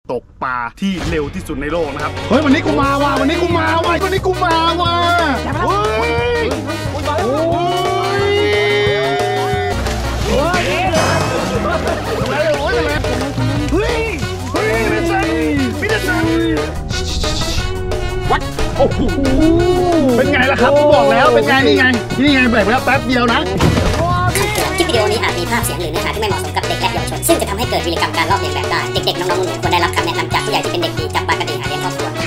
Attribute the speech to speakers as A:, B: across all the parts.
A: ตกปลาที่เร็วที่สุดในโลกนะครับเฮ้ยวันนี้กูมาว่ะวันนี้กูมาว่ะวันนี้กูมาว่ะเฮ้ยโอ้ยเฮ้ยมิเดซันวัดโอ้โหเป็นไงล่ะครับบอกแล้วเป็นไงนี่ไงแบบแล้วแป๊บเดียวนะ
B: คลิปวิดีโอนี้อาจมีภาพเสียงหรือเนื้อหาที่ไม่เหมาะสมกับเด็กและเยาวชนซึ่งจะทำให้เกิดวีรกรรมการลอกเลียนแบบได้เด็กๆน้องๆหนูๆควรได้รับคำแนะนำจากผู้ใหญ่ที่เป็นเด็กดีจับปลากระดีหาเลี้ยงครอบครัว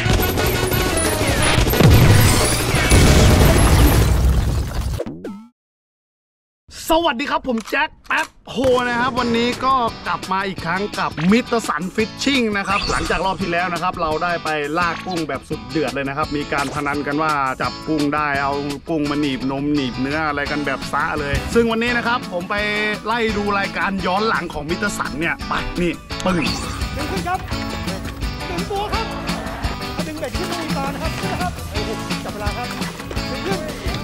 A: สวัสดีครับผมแจ็คแป๊บโฮนะครับวันนี้ก็กลับมาอีกครั้งกับมิสเตอร์สันฟิชชิ่งนะครับหลังจากรอบที่แล้วนะครับเราได้ไปลากกุ้งแบบสุดเดือดเลยนะครับมีการพนันกันว่าจับกุ้งได้เอากุ้งมาหนีบนมหนีบเนื้ออะไรกันแบบซะเลยซึ่งวันนี้นะครับผมไปไล่ดูรายการย้อนหลังของมิสเตอร์สันเนี่ยไปนี่ปึ้ง
C: ดึงขึ้นครับดึงตัวครับดึงเบ็ดขึ้นตานะครับนะครับจับเวลาครับดึงขึ้น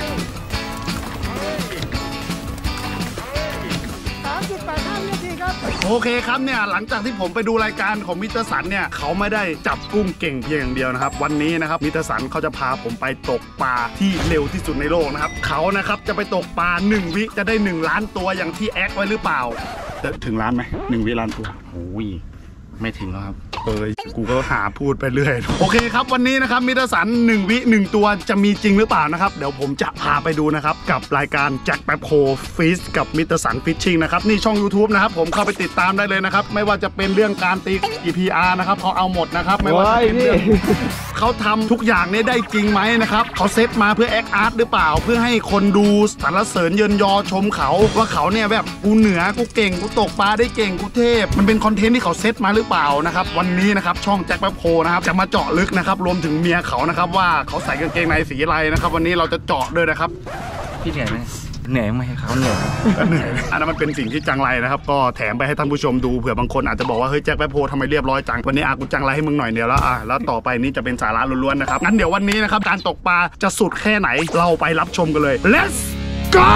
C: 3.85 วินาทีครับ
A: โอเคครับเนี่ยหลังจากที่ผมไปดูรายการของมิสเตอร์สันเนี่ยเขาไม่ได้จับกุ้งเก่งเพียงอย่างเดียวนะครับวันนี้นะครับมิสเตอร์สันเขาจะพาผมไปตกปลาที่เร็วที่สุดในโลกนะครับเขานะครับจะไปตกปลา1 วิจะได้1 ล้านตัวอย่างที่แอคไว้หรือเปล่าถึงล้านไหม1 วิล้านตัวโอ้ยไม่ถึงแล้วครับกูก็หาพูดไปเรื่อยโอเคครับวันนี้นะครับมิสเตอร์สัน1 วิ 1 ตัวจะมีจริงหรือเปล่านะครับเดี๋ยวผมจะพาไปดูนะครับกับรายการแจ็คแป๊บโฮฟิชกับมิสเตอร์สันฟิชชิ่งนะครับนี่ช่อง YouTube นะครับผมเข้าไปติดตามได้เลยนะครับไม่ว่าจะเป็นเรื่องการตี EPR นะครับเขาเอาหมดนะครับไม่ว่าจะเป็นเรื่องเขาทำทุกอย่างนี้ได้จริงไหมนะครับเขาเซตมาเพื่อแอคอาร์ตหรือเปล่าเพื่อให้คนดูสรรเสริญเยินยอชมเขาว่าเขาเนี่ยแบบกูเหนือกูเก่งกูตกปลาได้เก่งกูเทพมันเป็นคอนเทนต์ที่เขาเซตมาหรือเปล่านะครับวันนี้นะครับช่องแจ็คแป๊บโฮนะครับจะมาเจาะลึกนะครับรวมถึงเมียเขานะครับว่าเขาใส่กางเกงในสีอะไรนะครับวันนี้เราจะเจาะด้วยนะครับ
D: พี่เหนื่อยไหมเหนื่อยไหมเขาเหนื่อย
A: อันนั้นมันเป็นสิ่งที่จังไรนะครับก็แถมไปให้ท่านผู้ชมดูเผื่อบางคนอาจจะบอกว่าเฮ้ยแจ็คแป๊บโฮทำไมเรียบร้อยจังวันนี้กูจังไรให้มึงหน่อยเดียวแล้วแล้วต่อไปนี้จะเป็นสาระล้วนๆนะครับงั้นเดี๋ยววันนี้นะครับการตกปลาจะสุดแค่ไหนเราไปรับชมกันเลย Let's go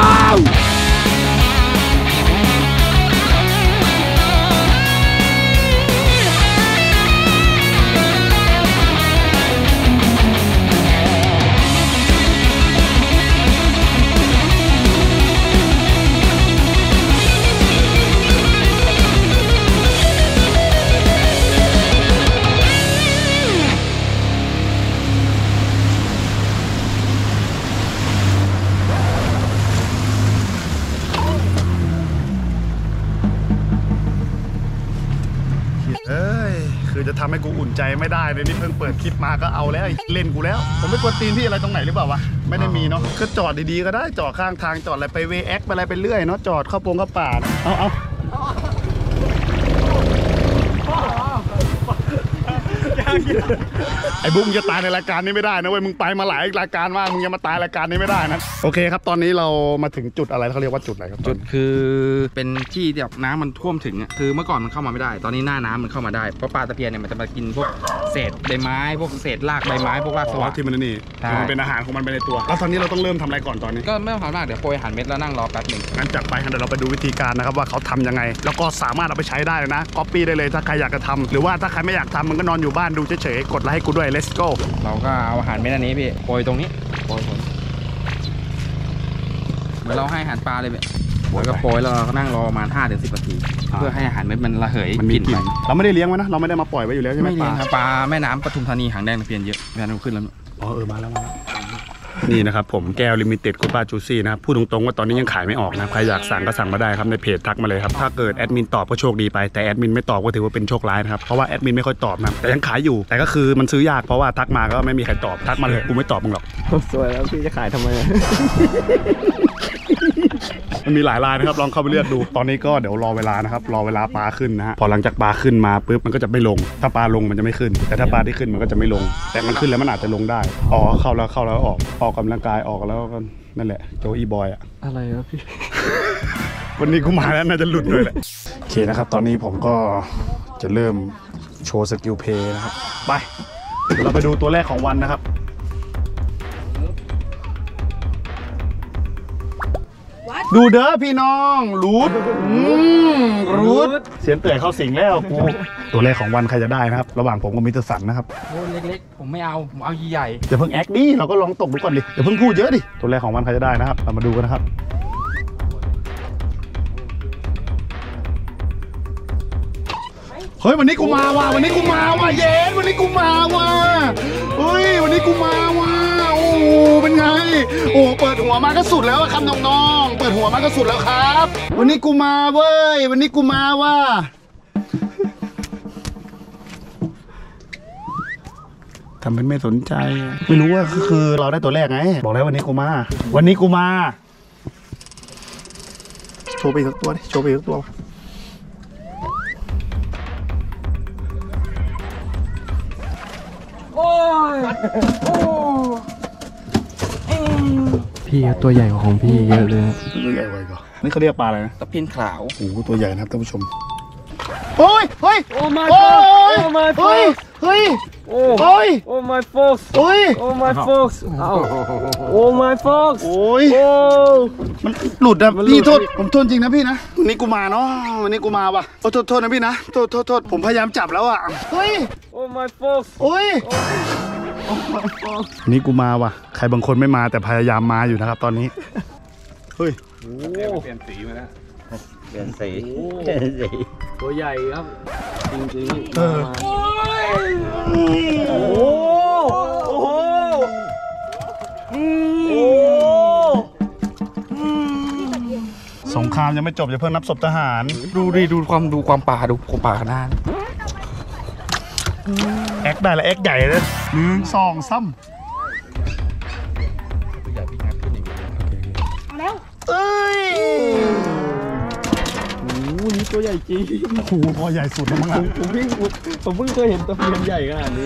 A: คือจะทำให้กูอุ่นใจไม่ได้เลยนี่เพิ่งเปิดคลิปมาก็เอาแล้วเล่นกูแล้วผมไม่กวนตีนที่อะไรตรงไหนหรือเปล่าวะไม่ได้มีเนาะก็จอดดีๆก็ได้จอดข้างทางจอดอะไรไปเวแอ็กไปอะไรไปเรื่อยเนาะจอดเข้าเข้าป่าเอาไอ้บุ๊กจะตายในรายการนี้ไม่ได้นะเว้ยมึงไปมาหลายรายการมากมึงจะมาตายรายการนี้ไม่ได้นะโอเคครับตอนนี้เรามาถึงจุดอะไรเขาเรียกว่าจุดอะไรครับ
D: จุดคือเป็นที่แบบน้ำมันท่วมถึงคือเมื่อก่อนมันเข้ามาไม่ได้ตอนนี้หน้าน้ำมันเข้ามาได้เพราะปลาตะเพียนเนี่ยมันจะมากินพวกเศษใบไม้พวกเศษรากใบไม้พวกรากสวัสดิ์
A: ที่มันนี่มันเป็นอาหารของมันไปในตัวแล้วตอนนี้เราต้องเริ่มทำอะไรก่อนตอนนี้
D: ก็ไม่ต้องทำมากเดี๋ยวโปรยอาหารเม็ดแล้วนั่งรอแป๊บหนึ่ง
A: งั้นจัดไปเดี๋ยวเราไปดูวิธีการนะครับว่าเขาทำยังไงแล้วก็สามารถเอาไปใช้ได้เลยนะก๊อปปี้ได้เลยถ้าใครอยากจะทำหรือว่าถ้าใครไม่อยากทำมันก็นอนอยู่บ้านดูเฉยๆกดไลค์ให้กูด้วย let's go
D: เราก็เอาอาหารเม็ดอันนี้พี่โปรยตรงนี้โปรยเหมือนเราให้อาหารปลาเลยพี่แล้วก็โปรยแล้วเราก็นั่งรอประมาณ 5-10 นาทีเพื่อให้อาหารเม็ดมันระเหย
A: มันมีกลิ่นเราไม่ได้เลี้ยงไว้นะเราไม่ได้มาปล่อยไว้อยู่แล้วใช่ไหม
D: ไม่เลี้ยงครับปลาแม่น้ำปทุมธานีหางแดงตะเพียนเยอะแม่น้ำขึ้นแล้ว
A: มาแล้วนี่นะครับผมแก้วลิมิเต็ดคูป้าจูซี่นะครับพูดตรงๆว่าตอนนี้ยังขายไม่ออกนะใครอยากสั่งก็สั่งมาได้ครับในเพจทักมาเลยครับถ้าเกิดแอดมินตอบก็โชคดีไปแต่แอดมินไม่ตอบก็ถือว่าเป็นโชคร้ายนะครับเพราะว่าแอดมินไม่ค่อยตอบนะแต่ยังขายอยู่แต่ก็คือมันซื้อยากเพราะว่าทักมาก็ไม่มีใครตอบทักมาเลยกูไม่ตอบมึงหรอก
D: สวยแล้วพี่จะขายทำไม
A: มันมีหลายรายนะครับลองเข้าไปเลือกดูตอนนี้ก็เดี๋ยวรอเวลานะครับรอเวลาปลาขึ้นนะฮะพอหลังจากปลาขึ้นมาปุ๊บมันก็จะไม่ลงถ้าปลาลงมันจะไม่ขึ้นแต่ถ้าปลาที่ขึ้นมันก็จะไม่ลงแต่มันขึ้นแล้วมันอาจจะลงได้เข้าแล้วออกกำลังกายออกแล้วก็นั่นแหละโจอีบอย
D: อะไรครับพี่
A: วันนี้กูมาแล้วน่าจะหลุดเลยแหละโอเคนะครับตอนนี้ผมก็จะเริ่มโชว์สกิลเพย์นะครับไปเราไปดูตัวแรกของวันนะครับดูเด้อพี่น้องรูดเสียงเตื่อยเข้าสิงแล้วกูตัวแรกของวันใครจะได้นะครับระหว่างผมกับมิสเตอร์สันนะครับ
D: โอ้เล็กๆผมไม่เอาผมเอาใหญ่
A: อย่าเพิ่งแอคดิเราก็ลองตกดูก่อนดิอย่าเพิ่งพูดเยอะดิตัวแรกของวันใครจะได้นะครับเรามาดูกันนะครับเฮ้ยวันนี้กูมาว่ะวันนี้กูมาว่ะเย็นวันนี้กูมาว่ะเฮ้ยวันนี้กูมาว่ะโอ้เป็นไงโอ้เปิดหัวมาก็สุดแล้วครับน้องๆเปิดหัวมาก็สุดแล้วครับ วันนี้กูมาเว้ยวันนี้กูมาว่ะทำเป็นไม่สนใจไม่รู้ว่าคือเราได้ตัวแรกไงบอกแล้ววันนี้กูมาวันนี้กูมาโชว์ไปอีกสักตัวดิโชว์ไปอีกสักตัว
E: พี่ตัวใหญ่กว่าของพี่เยอะเลย
A: ตัวใหญ่กว่าอีกเหรอนี่เขาเรียกปลาอะไรนะ
D: ๆตะเพียนขาว
A: โอ้โหตัวใหญ่นะครับท่านผู้ชมโอ้ยเฮ้ย
E: โอ้ my
A: โอ้ย
E: oh my
A: เฮ้ย
E: folks
A: เฮ้ย
E: โอ้
A: โอ้ย
E: oh my folks
A: โอ้ย
E: oh my folks เอ้า oh my folks
A: โอ้ย
E: โอ้
A: มันหลุดอะ
E: มันหลุด
A: พี่โทษผมโทษจริงนะพี่นะวันนี้กูมาเนาะวันนี้กูมาว่ะโทษนะพี่นะโทษผมพยายามจับแล้วอะเฮ้ย
E: oh my folks
A: โอ้ยนี่กูมาว่ะใครบางคนไม่มาแต่พยายามมาอยู่นะครับตอนนี้เฮ้ย
E: เปลี่ยนสีตัวใหญ่ครับจริงๆ
A: เออ
E: โอ้โห
A: สงครามยังไม่จบอย่าเพิ่งนับศพทหาร
D: ดูความป่าดูป่าขนาด
A: แอคได้แล้วแอคใหญ่เลย1 2 3เอ้ย
E: โอ้โหนี่ตัวใหญ่จริง
A: โอ้โหพอใหญ่สุดแล้วมั้งอ่ะ
E: ผมเพิ่งเคยเห็นตะเพียนใหญ่ขนาดนี้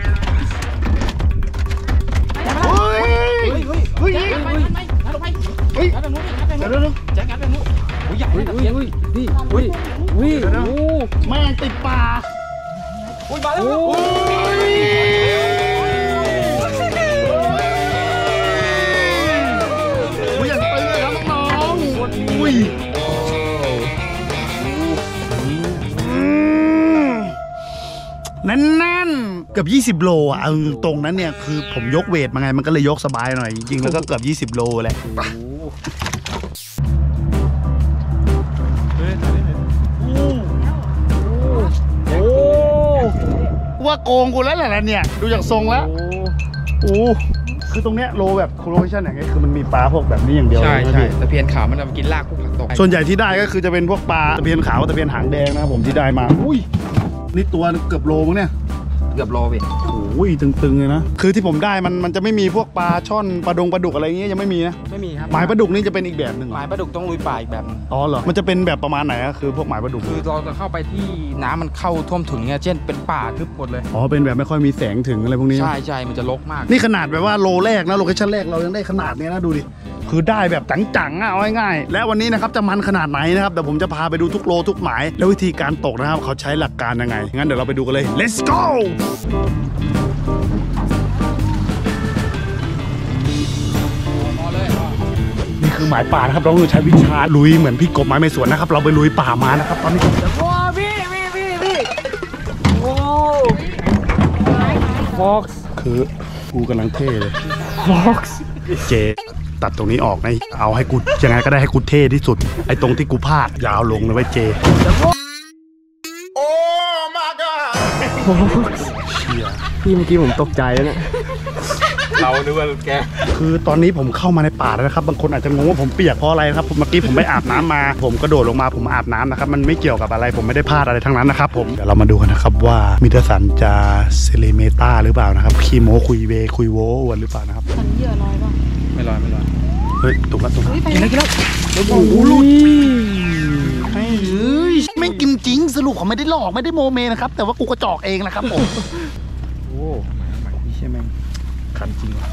A: เฮ้ยเฮ้ยเดี๋ยวแม่งติดป่าโอ้ยอย่างตึงเลยครับน้องๆอุ้ยแน่นๆเกือบ20 โลอ่ะเอาตรงนั้นเนี่ยคือผมยกเวทมาไงมันก็เลยยกสบายหน่อยจริงๆแล้วก็เกือบ20 โลแหละว่าโกงกูแล้วแหละเนี่ยดูจากทรงแล้วโอ้คือตรงเนี้ยโลแบบโคโลเคชั่นอย่างเงี้ยคือมันมีปลาพวกแบบนี้อย่างเดียว
D: ใช่
A: เลยนะ
D: ใช่
A: พี่
D: ตะเพียนขาวมันเอาไปกินรากพวกผักตบ
A: ส่วนใหญ่ที่ได้ก็คือจะเป็นพวกปลาตะเพียนขาวตะเพียนหางแดงนะครับผมที่ได้มาอุ้ยนี่ตัวเกือบโลมั้งเนี่ย
D: เกือบโลไป
A: โอ้ยตึงๆเลยนะคือที่ผมได้มันจะไม่มีพวกปลาช่อนปลาดุกอะไรอย่างเงี้ยยังไม่มีนะ
D: ไม่มีครับ
A: หมายปลาดุกนี่จะเป็นอีกแบบหนึ่งเหร
D: ห
A: อ
D: มายปลาดุกต้องลุยป่าอีกแบบนึง
A: อ๋อเหรอมันจะเป็นแบบประมาณไหนอะคือพวกหมายปลาดุก
D: คือเราจะเข้าไปที่น้ำมันเข้าท่วมถึงเนี่ยเช่นเป็นป่าทึบหมดเลย
A: อ๋อเป็นแบบไม่ค่อยมีแสงถึงอะไรพวกนี้
D: ใช่มันจะรกมาก
A: นี่ขนาดแบบว่าโลแรกนะโลเคชั่นแรกเรายังได้ขนาดนี้นะดูดิคือได้แบบจังๆอ่ะเอาง่ายๆและวันนี้นะครับจะมันขนาดไหนนะครับเดี๋ยวผมจะพาไปดูทุกโลทุกหมายแล้ววิธีการตกนะครับเขาใช้หลักการยังไงงั้นเดี๋ยวเราไปดูกันเลย let's go นี่คือหมายป่านะครับเราต้องใช้วิชาลุยเหมือนพี่กบไม้ไม่สวนนะครับเราไปลุยป่ามานะครับตอนนี้
E: โอ้พี่โอ้ Fox
A: คือกูกำลังเท่เลย
E: Fox
A: เจตัดตรงนี้ออกนะเอาให้กูยังไงก็ได้ให้กูเท่ที่สุดไอ้ตรงที่กูพลาดยาวลงเลยไว้เจโอ้ my god เชี่ย
E: พี่เมื่อกี้ผมตกใจแล้วเนี่ย
D: เรานึกว่าแก
A: คือตอนนี้ผมเข้ามาในป่าแล้วนะครับบางคนอาจจะงงว่าผมเปียกเพราะอะไรครับเมื่อกี้ผมไปอาบน้ำมา ผมกระโดดลงมาผมอาบน้ำนะครับมันไม่เกี่ยวกับอะไรผมไม่ได้พลาดอะไรทั้งนั้นนะครับผมเดี๋ยวเรามาดูกันนะครับว่ามิเตอร์สันจะเซเลเมตาหรือเปล่านะครับคีโมคุยเวคุยโวหรือเปล่านะครับ
F: สันเหยื่อน้อยป่ะ
D: ไม่ร้อน
A: เฮ้ยตุกละ
F: กินแล้ว
A: โอ้โหหลุดเฮ้ยไม่กินจริงสรุปเขาไม่ได้หลอกไม่ได้โมเมนะครับแต่ว่ากูกระจอกเองนะครับผม
D: โอ้นี่ใช่ไหม
A: คันจริงว่ะ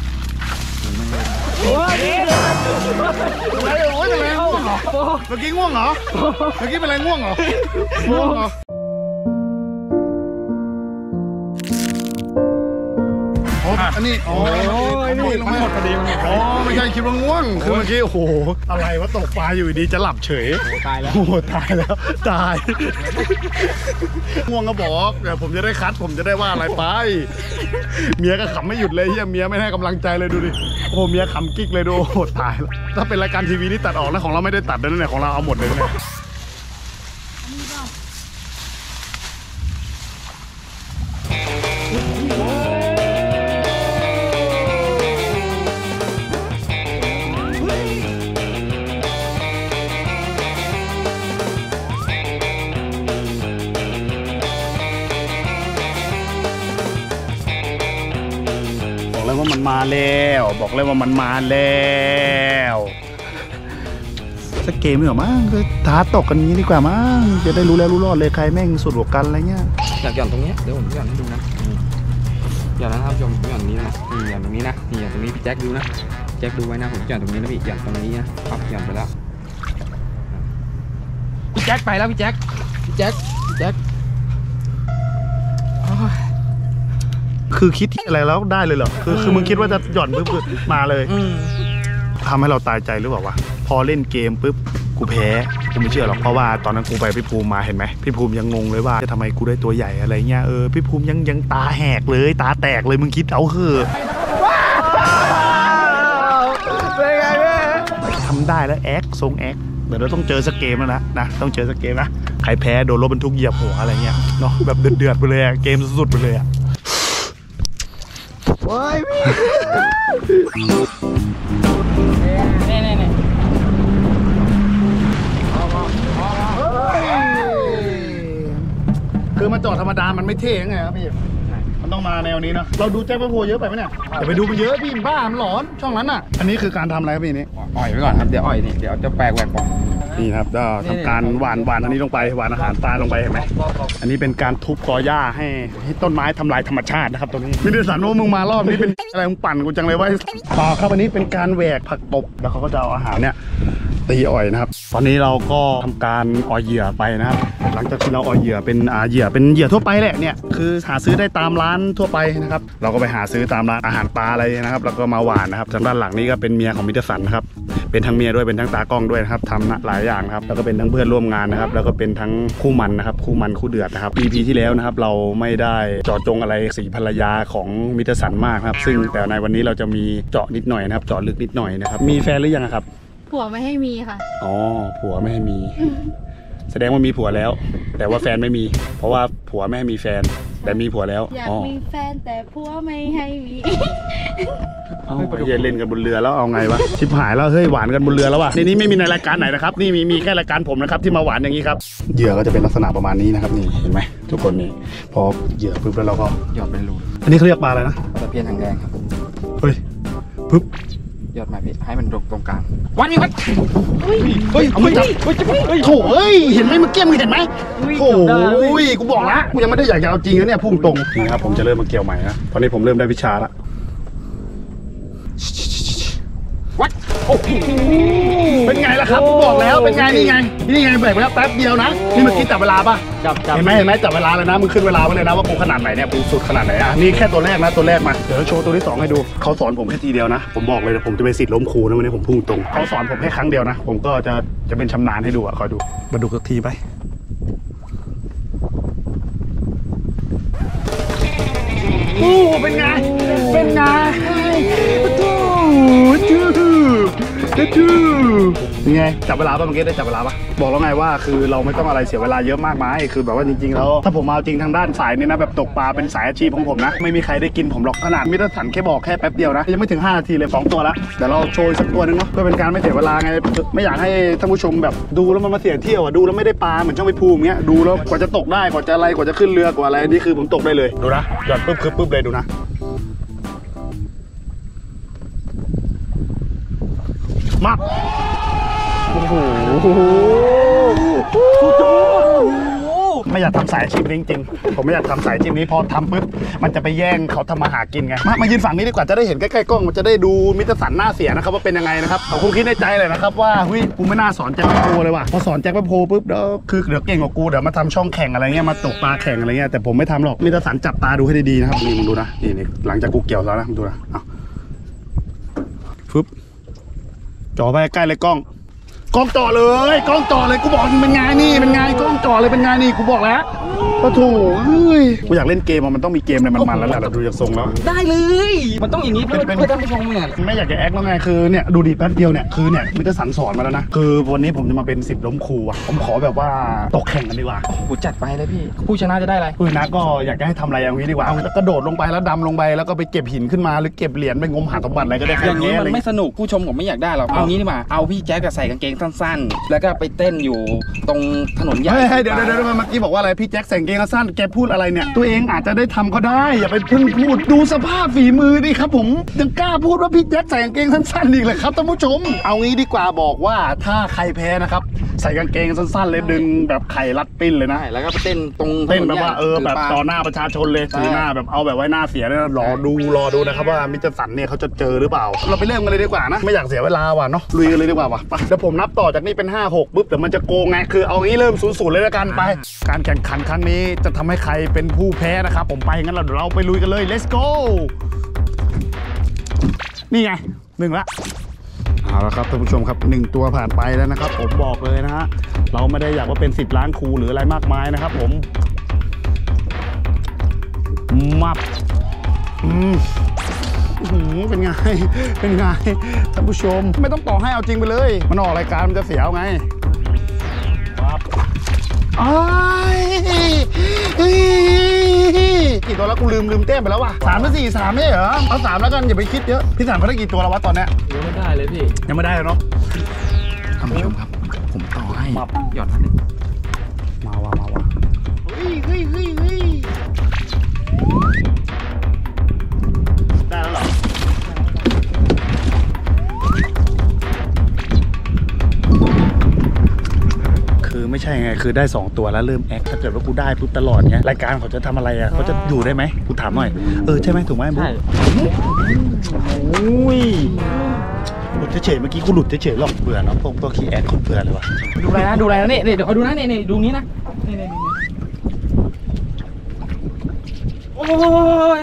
E: โอ้ย
A: อะไรโอ้ยเป็นไรง่วงเหรอเมื่อกี้ง่วงเหรอเมื่อกี้เป็นไรง่วงเหรอง่วงเหรอโอ้อันนี้อ๋อนี่ลงไม่หมดพอดีอ๋อไม่ใช่คิดว่าง่วงคือเมื่อกี้โอ้โหอะไรวะตกปลาอยู่ดีจะหลับเฉยตายแล้วโอ้ตายแล้วตายง่วงก็บอกเดี๋ยวผมจะได้คัดผมจะได้ว่าอะไรไปเมียก็ขำไม่หยุดเลยเฮียเมียไม่ให้กำลังใจเลยดูดิโอ้เมียขำกิ๊กเลยดูโอ้ตายแล้วถ้าเป็นรายการทีวีนี่ตัดออกนะของเราไม่ได้ตัดเลยเนี่ยของเราเอาหมดเลยเนี่ยบอกเลยว่ามันมาแล้วบอกเลยว่ามันมาแล้วสักเกมเหรอมั้งก็ท้าตกกันนี้ดีกว่ามั้งจะได้รู้แล้วรู้รอดเลยใครแม่งสุดกว่ากันอะไรเงี้ย
D: อยากหย่อนตรงนี้เดี๋ยวผมหย่อนให้ดูนะหย่อนนะครับหย่อนนี้นะนี่หย่อนตรงนี้นะนี่หย่อนตรงนี้พี่แจ็คดูนะแจ็คดูไว้นะผมหย่อนตรงนี้นะพี่หย่อนตรงนี้นะครับหย่อนไปแล้วพี่แจ็คไปแล้วพี่แจ็ค
A: คือคิดที่อะไรแล้วได้เลยเหรอคือมึงคิดว่าจะหย่อนปุ๊บมาเลยทำให้เราตายใจหรือเปล่าวะพอเล่นเกมปุ๊บกูแพ้กูไม่เชื่อหรอกเพราะว่าตอนนั้นกูไปพี่ภูมิมาเห็นไหมพี่ภูมิยังงงเลยว่าจะทำไมกูได้ตัวใหญ่อะไรเงี้ยพี่ภูมิยังตาแหกเลยตาแตกเลยมึงคิดเอาเหอะ
E: เป็นไงแม่
A: ทำได้แล้วแอคทรงแอคเดี๋ยวเราต้องเจอสักเกมแล้วนะต้องเจอสักเกมนะใครแพ้โดนรถบรรทุกเหยียบหัวอะไรเงี้ยเนาะแบบเดือดไปเลยเกมสุดๆไปเลย
E: ว้ายพี่นี่
A: คือมาจอดธรรมดามันไม่เท่ไงครับพี่มันต้องมาแนวนี้เนาะเราดูแจ็คแป๊บโพเยอะไปไหมเนี่ยอย่าไปดูมันเยอะพี่บ้ามันหลอนช่องนั้นอ่ะอันนี้คือการทำอะไรครับพี่นี่
D: อ่อยไว้ก่อนครับเดี๋ยวอ่อยนี่เดี๋ยวจะแปลกแหวกปอก
A: นี่ครับก็ทำการหวานอันนี้ลงไปหวานอาหารปลาลงไปเห็นไหมอันนี้เป็นการทุบกอหญ้าให้ต้นไม้ทำลายธรรมชาตินะครับตรงนี้มินิสันโนมึงมารอบนี้เป็นอะไรมึงปั่นกูจังเลยว่าต่อครับอันนี้เป็นการแหวกผักตบแล้วเขาก็จะเอาอาหารเนี่ยตีอ่อยนะครับตอนนี้เราก็ทำการอ่อยเหยื่อไปนะครับหลังจากที่เราอ่อยเหยื่อเป็นเหยื่อทั่วไปแหละเนี่ยคือหาซื้อได้ตามร้านทั่วไปนะครับเราก็ไปหาซื้อตามร้านอาหารปลาอะไรนะครับแล้วก็มาหวานนะครับทางด้านหลังนี้ก็เป็นเมียของมิสเตอร์สันนะครับเป็นทั้งเมียด้วยเป็นทั้งตากล้องด้วยนะครับทำหลายอย่างนะครับแล้วก็เป็นทั้งเพื่อนร่วมงานนะครับแล้วก็เป็นทั้งคู่มันนะครับคู่เดือดนะครับ EP ที่แล้วนะครับเราไม่ได้เจาะจงอะไรสีภรรยาของมิสเตอร์สันมากครับซึ่งแต่ในวันนี้เราจะมีเจาะนิดหน่อยนะครับเจาะลึกนิดหน่อยนะครับมีแฟนหรือยังครับ
F: ผัวไม่ให้มีค่ะ
A: อ๋อผัวไม่ให้มีแสดงว่ามีผัวแล้วแต่ว่าแฟนไม่มีเพราะว่าผัวไม่ให้มีแฟนแต่มีผัวแล้ว
F: อยากมีแฟนแต่ผัวไม่ให้มี
A: เย็นเล่นกันบนเรือแล้วเอาไงวะชิบหายแล้วเฮ้ยหวานกันบนเรือแล้ววะในนี้ไม่มีในรายการไหนนะครับนี่มีแค่รายการผมนะครับที่มาหวานอย่างนี้ครับเหยื่อก็จะเป็นลักษณะประมาณนี้นะครับนี่เห็นไหมทุกคนนี่พอเหยื่อปุ๊บแล้วเราก็
D: หยอดเป็นรู
A: อันนี้เขาเรียกปลาอะไรนะ
D: ตะเพียนหางแดงครับ
A: เฮ้ยปุ๊บ
D: ยอดมาพี่ให้มันตรงกลางวันนี้วัด
A: เฮ้ยเอามือจับโถเฮ้ยเห็นไหมมันเกี้ยมเห็นไหมโถ่กูบอกละกูยังไม่ได้อยากจะเอาจริงนะเนี่ยพุ่งตรงนี่ครับผมจะเริ่มมาเกี่ยวใหม่นะตอนนี้ผมเริ่มได้วิชาละวัดโอ้โหเป็นไงล่ะครับบอกแล้วเป็นไงนี่ไงแบกไปแล้วแป๊บเดียวนะนี่เมื่อกี้จับเวลาป่ะเห็นไหมจับเวลาเลยนะมึงขึ้นเวลาไว้เลยนะว่ากูขนาดไหนเนี่ยกูสุดขนาดไหนอ่ะนี่แค่ตัวแรกนะตัวแรกมาเดี๋ยวโชว์ตัวที่2ให้ดูเขาสอนผมแค่ทีเดียวนะผมบอกเลยผมจะเป็นศิษย์ล้มครูนะวันนี้ผมพุ่งตรงเขาสอนผมแค่ครั้งเดียวนะผมก็จะเป็นชำนาญให้ดูอ่ะคอยดูมาดูสักทีไปโอ้เป็นไงนี่ไงจับเวลาป่ะเมื่อกี้ได้จับเวลาป่ะบอกแล้วไงว่าคือเราไม่ต้องอะไรเสียเวลาเยอะมากมายคือแบบว่าจริงๆแล้วถ้าผมเอาจริงทางด้านสายนี่นะแบบตกปลาเป็นสายอาชีพของผมนะไม่มีใครได้กินผมหรอกขนาดมิสเตอร์สันแค่บอกแค่แป๊บเดียวนะยังไม่ถึง5 นาทีเลย2 ตัวแล้วเดี๋ยวเราโชว์สักตัวนึงเนาะเพื่อเป็นการไม่เสียเวลาไงไม่อยากให้ท่านผู้ชมแบบดูแล้วมันมาเสียเที่ยวอ่ะดูแล้วไม่ได้ปลาเหมือนช่องไปภูมิเงี้ยดูแล้วกว่าจะตกได้กว่าจะอะไรกว่าจะขึ้นเรือกว่าอะไรนี่คือผมตกได้เลยดูนะหย่อนปุ๊บคือปุ๊บเลยดูนะมาโอ้โหแไม่อยากทำสายอาชีพนี้จริงๆผมไม่อยากทำสายอาชีพนี้พอทำปุ๊บมันจะไปแย่งเขาทำมาหากินไงมายืนฝั่งนี้ดีกว่าจะได้เห็นใกล้ๆกล้องมันจะได้ดูมิสเตอร์สันหน้าเสียนะครับว่าเป็นยังไงนะครับเขาคงคิดในใจเลยนะครับว่าเฮ้ยกูไม่น่าสอนแจ็คแป๊บโพเลยว่ะพอสอนแจ็คแป๊บโพปุ๊บเดี๋ยวเก่งกว่ากูเดี๋ยวมาทำช่องแข่งอะไรเงี้ยมาตกปลาแข่งอะไรเงี้ยแต่ผมไม่ทำหรอกมิสเตอร์สันจับตาดูให้ดีๆนะครับนี่มึงดูนะนี่หลังจากกูเกี่ยวแล้วนะมึงดูนะฟึบจ่อไปใกล้เลยกล้องจ่อเลยกล้องจ่อเลยกูบอกเป็นไงนี่เป็นไงกล้องจ่อเลยเป็นไงนี่กูบอกแล้วโอ้โถกูอยากเล่นเกมมันต้องมีเกมอะไรมันๆแล้วแหละเราดูจากทรงแล้ว
D: ได้เลยมันต้องอย่างนี้เพื่อท่านผู้ชมเนี่ย
A: ไม่อยากจะแอคแล้วไงคือเนี่ยดูดิแป๊บเดียวเนี่ยคือเนี่ยมิสเตอร์สันสอนมาแล้วนะคือวันนี้ผมจะมาเป็น10ล้มครูอ่ะผมขอแบบว่าตกแข่งกันดีกว่า
D: กูจัดไปเลยพี่ผู้ชนะจะได้อะไร
A: ผู้ชนะก็อยากจะให้ทำอะไรอย่างนี้ดีกว่าเอากระโดดลงไปแล้วดำลงไปแล้วก็ไปเก็บหินขึ้นมาหรือเก็บเหรียญไปงมหาสมบัติอะไรก็ได้
D: อย่างนี้มันไม่สนุกผู้ชมผมไม่อยากได้หรอกเอางี้ดีกว่าเอาพี่แจ๊คกับใส่กางเกงสั้นๆแล้วก็ไปเต้นอยู่ตรงถนนใหญ่
A: เดี๋ยวเมื่อกี้บอกว่าอะไรพี่แจ็คใส่กางเกงสั้นแกพูดอะไรเนี่ยตัวเองอาจจะได้ทำก็ได้อย่าไปพึ่งพูดดูสภาพฝีมือดิครับผมยังกล้าพูดว่าพี่แจ็คใส่กางเกงสั้นๆอีกเลยครับท่านผู้ชมเอางี้ดีกว่าบอกว่าถ้าใครแพ้นะครับใส่กางเกงสั้นๆเลยดึงแบบไข่รัดปิ้นเลยนะ
D: แล้วก็ไปเต้นตรง
A: เต้นแบบว่าแบบต่อหน้าประชาชนเลยถือหน้าแบบเอาแบบไว้หน้าเสียเลยรอดูนะครับว่ามิสเตอร์สันเนี่ยเขาจะเจอหรือเปล่าเราไปเริ่มกันเลยดีกว่านะไม่อยากเสียเวลาว่ะเนาะลุยกันเลยดีกว่าว่ะไปเดี๋ยวผมนับต่อจากนี้เป็น5-6ปุ๊บเดี๋ยวมันจะโกงไงคือเอางี้เริ่ม0-0เลยแล้วกันไปการแข่งขันครั้งนี้จะทำให้ใครเป็นผู้แพ้นะครับผมไปงั้นเราไปลุยกันเลย let's go นี่ไง1ละเอาละครับท่านผู้ชมครับ1ตัวผ่านไปแล้วนะครับผมบอกเลยนะฮะเราไม่ได้อยากว่าเป็น10ล้านครูหรืออะไรมากมายนะครับผมมับเป็นไงท่านผู้ชมไม่ต้องต่อให้เอาจริงไปเลยมันออกรายการมันจะเสียไงปั๊บกี่ตัวแล้วกูลืมแต้มไปแล้วว่ะ3 หรือ 4 3ไม่เหรอเอา3แล้วกันอย่าไปคิดเยอะพี่สันเขาได้กี่ตัวแล้ววะตอนเนี้ย
D: ยังไม่ได้เลยพี่
A: ยังไม่ได้เนาะ
D: ท่านผู้ชมครับผมต่อให้หยอดนิด
A: มาว่ะเฮ้ยได้แล้วเหรอคือไม่ใช่ไงคือได้2ตัวแล้วเริ่มแอคถ้าเกิดว่ากูได้ปุ๊บตลอดเงี้ยรายการเขาจะทำอะไรอ่ะเขาจะอยู่ได้ไหมกูถามหน่อยใช่ไหมถูกไหมบุ๊คหลุดเฉยเมื่อกี้กูหลุดเฉยหรอกเบื่อเนาะพวกตัวขี้แอคคนเบื่อเลยวะ
D: ดูอะไรนะนี่เดี๋ยวเขาดูนะนี่ดูนี้นะนี่โอ้ย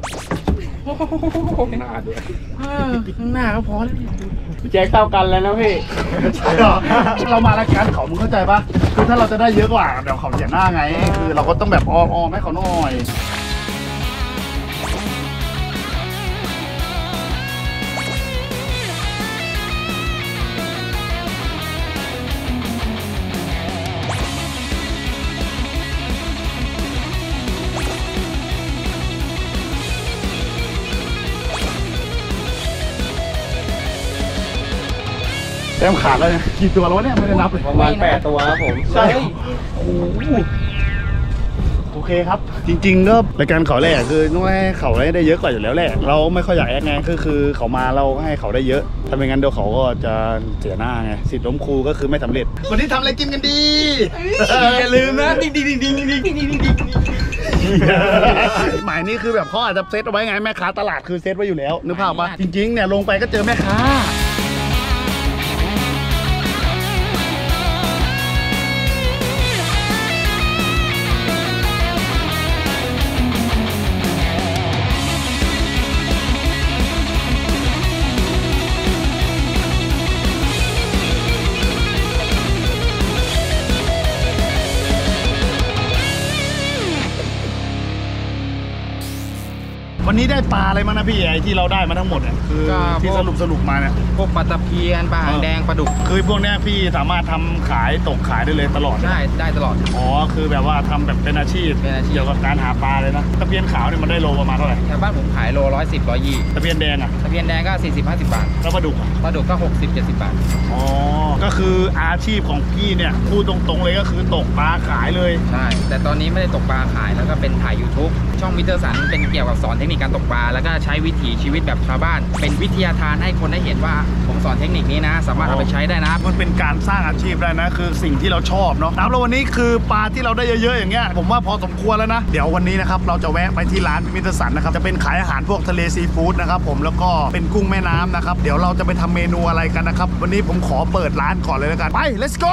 D: หน้าด้วยข้างหน้าก็พอแล้ว
E: แจ็คเท่ากันแล้วนะพี่
A: ใช่หรอเรามารายการเขามึงเข้าใจปะคือถ้าเราจะได้เยอะกว่าเดี๋ยวเขาเสียหน้าไงคือเราก็ต้องแบบออมให้เขาหน่อยแต้มขาดแล้วเนี่ยกี่ตัวแล้ววะเนี่ยไม่ได้นับเลย
E: ประมาณ8ตัวครับผม
A: ใช่โอเคครับจริงๆก็รายการเขาแรกคือต้องให้เขาได้เยอะกว่าอยู่แล้วแหละเราไม่ค่อยอยากแอคไงคือเขามาเราให้เขาได้เยอะถ้าไม่งั้นเดี๋ยวเขาก็จะเสียหน้าไง10ล้มครูก็คือไม่สำเร็จวันนี้ทำอะไรกินกันดี
D: อย่าลืมนะดิ้ง
A: หมายนี้คือแบบเขาอาจจะเซตเอาไว้ไงแม่ค้าตลาดคือเซตไว้อยู่แล้วนึกภาพปะจริงๆเนี่ยลงไปก็เจอแม่ค้าวันนี้ได้ปลาอะไรมานะพี่ไอ้ที่เราได้มาทั้งหมดเนี่ยคือที่สรุปมาเนี่ย
D: พวกปลาตะเพียนปลาหางแดงปลาดุก
A: คือพวกนี้พี่สามารถทำขายตกขายได้เลยตลอด
D: ได้ตลอด
A: อ๋อคือแบบว่าทำแบบเป็นอาชีพเกี่ยวกับการหาปลาเลยนะตะเพียนขาวเนี่ยมันได้โลประมาณเท่าไหร่
D: แถวบ้านผมขายโล110-120
A: ตะเพียนแดงอ่ะ
D: ตะเพียนแดงก็40-50 บาท
A: แล้วปลาดุก
D: ก็60-70 บาท
A: อ๋อก็คืออาชีพของพี่เนี่ยพูดตรงๆเลยก็คือตกปลาขายเลย
D: ใช่แต่ตอนนี้ไม่ได้ตกปลาขายแล้วก็เป็นถ่าย YouTube ช่องมิสเตอร์สันเป็นเกี่ยวกับสอนเทคนิคการตกปลาแล้วก็ใช้วิถีชีวิตแบบชาวบ้าน เป็นวิทยาทานให้คนได้เห็นว่าผมสอนเทคนิคนี้นะสามารถเอาไปใช้ได้นะ
A: มันเป็นการสร้างอาชีพได้นะคือสิ่งที่เราชอบเนาะแล้ววันนี้คือปลาที่เราได้เยอะๆอย่างเงี้ยผมว่าพอสมควรแล้วนะเดี๋ยววันนี้นะครับเราจะแวะไปที่ร้านพิมิตรสันนะครับจะเป็นขายอาหารพวกทะเลซีฟู้ดนะครับผมแล้วก็เป็นกุ้งแม่น้ำนะครับเดี๋ยวเราจะไปทำเมนูอะไรกันนะครับวันนี้ผมขอเปิดร้านก่อนเลยแล้วกันไป let's go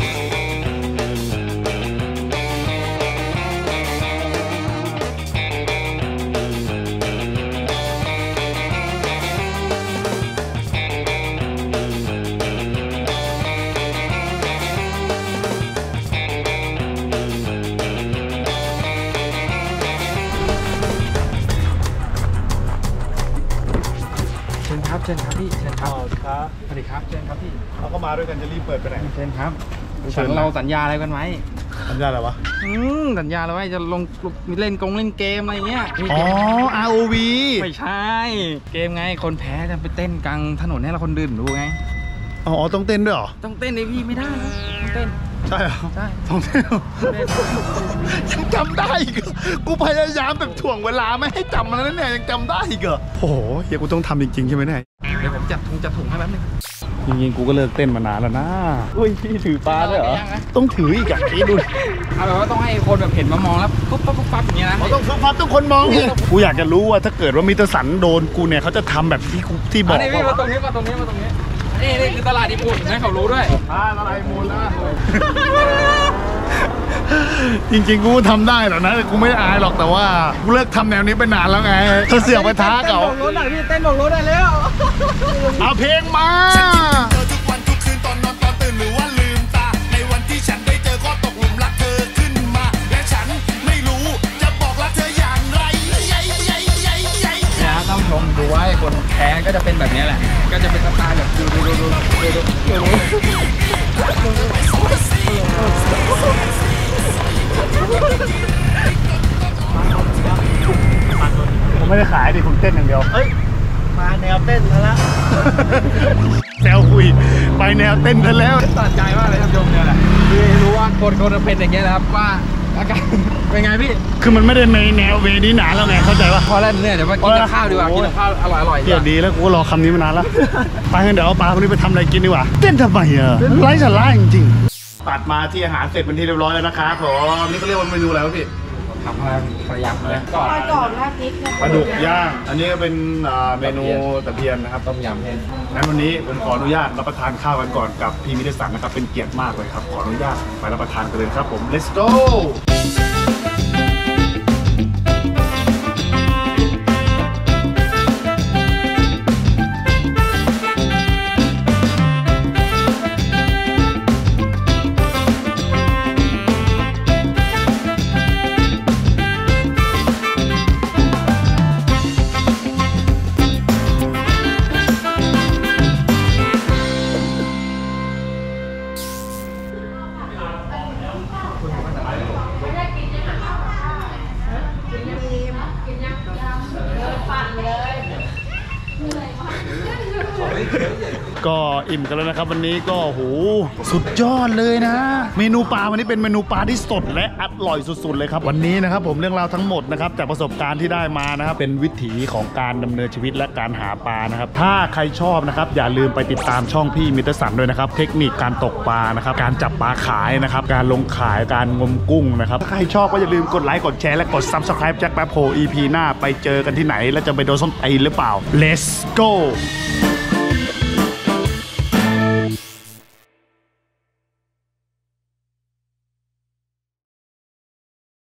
D: เชิญครับพี่เชิญครับ
A: ครับ
D: สวัสดีครับเชิญครับพี่
A: เราก็มาด้วยกันจะรีบเปิดไปไหน
D: เชิญครับ
A: เชิญ
D: เราสัญญาอะไรกันไว้
A: สัญญาอะไรวะ
D: สัญญาเราไว้จะลงเล่นเกมอะไรเงี้ย
A: อ๋อ ROV
D: ไม่ใช่เกมไงคนแพ้จะไปเต้นกลางถนนให้เราคนดื่มดูไง
A: อ๋อต้องเต้นด้วยเหรอ
D: ต้องเต้นเลยพี่ไม่ได้นะต้องเต้น
A: ใช่เหรอ
D: ใช่
A: ต้องเต้นเหรอยังจำได้อีกเหรอกูพยายามแบบถ่วงเวลาไม่ให้จำมันแล้วเนี่ยยังจำได้อีกเหรอโอ้โหเฮียกูต้องทำจริงๆใช่ไหมเนี่ย
D: เดี๋ยวผมจัดถุงให้แป๊บนึง
A: จริงๆกูก็เลิกเต้นมานานแล้วนะเฮ้ยพี่ถือปลาด้วยเหรอ
D: ยังนะ
A: ต้องถืออีกอ่ะพี่ดู
D: เอาแบบว่าต้องให้คนแบบเห็นมามองแล้วปุ๊บปั๊บปุ๊บปั๊บอย่างเงี้ยนะ
A: ต้องฟังต้องคนมองเนี่ยกูอยากจะรู้ว่าถ้าเกิดว่ามิสเตอร์สันโดนกูเนี่ยเขาจะทำแบบที่บอ
D: อั
A: ก
D: นนี้พี่มาตรงนี้นี่คือตลาดญี่ปุ่นนะเขารู้ด้วย
A: อะไรมูลนะจริงๆกูทำได้หรอกนะแต่กูไม่ได้อายหรอกแต่ว่ากูเลิกทำแนวนี้ไปนานแล้วไงถ้าเสือกไปท้าเขา
E: รถหน่อยพี่เต้นบอกรถได้แล้ว
A: เอาเพลงมา
G: ทุกวันทุกคืนตอนนอนตอนตื่นหรือว่าลืมตาในวันที่ฉันได้เจอก็ตกหลุมรักเธอขึ้นมาและฉันไม่รู้จะบอกรักเธออย่างไร
D: เนี่ยต้องชมดูว่าคนแพ้ก็จะเป็นแบบนี้แหละก็จะเป็นสไตล์แบบดู
A: ผมไม่ได้ขายดิผมเต้นอย่างเดียว
E: เฮ้ยมาแนวเต้นแล้ว
A: แซวคุยไปแนวเต้นกันแล้ว
D: ตัดใจมากเลยท่านผู้ชมเนี่ยแหละคือรู้ว่าคนเป็นอย่างเงี้ยนะครับว่าอาการเป็นไงพี่
A: คือมันไม่ได้ในแนวเวนี้หนาแล้วไงเข้าใจป่ะ
D: พอแล้วเนี่ยเดี๋ยวมากินกับข้าวดีกว่ากินกับข้าวอร่อยๆดี
A: เดี๋
D: ก
A: ยว
D: ว่า
A: ดีแล้วกูก็รอคำนี้มานานแล้ว ไปกันเดี๋ยวเอาปลาพวกนี้ไปทำอะไรกินดีกว่าเต้นทำไมอ่ะไร้สาระจริงๆตัดมาที่อาหารเสร็จเป็นที่เรียบร้อยแล้วนะครับผมนี่เขาเรียกว่าเมนูอะไรวะพี่
D: ทำอะไรประหยัดเลยก่อน
F: ก่อนราดพริกนะ
A: ปลาดุกย่างอันนี้ก็เป็นเมนูตะเพียนนะครับ
D: ต้มยำ
A: งั้นวันนี้ผมขออนุญาตรับประทานข้าวกันก่อนกับพี่มิตรสันนะครับเป็นเกียรติมากเลยครับขออนุญาตไปรับประทานกันเลยครับผม let's goก็อิ่มกันแล้วนะครับวันนี้ก็โหสุดยอดเลยนะ เมนูปลาวันนี้เป็นเมนูปลาที่สดและอร่อยสุดๆเลยครับวันนี้นะครับผมเรื่องราวทั้งหมดนะครับจากประสบการณ์ที่ได้มานะครับเป็นวิถีของการดำเนินชีวิตและการหาปลานะครับถ้าใครชอบนะครับอย่าลืมไปติดตามช่องพี่มิตรสันด้วยนะครับเทคนิคการตกปลานะครับการจับปลาขายนะครับการลงขายการงมกุ้งนะครับถ้าใครชอบก็อย่าลืมกดไลค์กดแชร์และกด Subscribe แจ็คแป๊บโฮ EP หน้าไปเจอกันที่ไหนแล้วจะไปโดนส้นตีนหรือเปล่า Let's go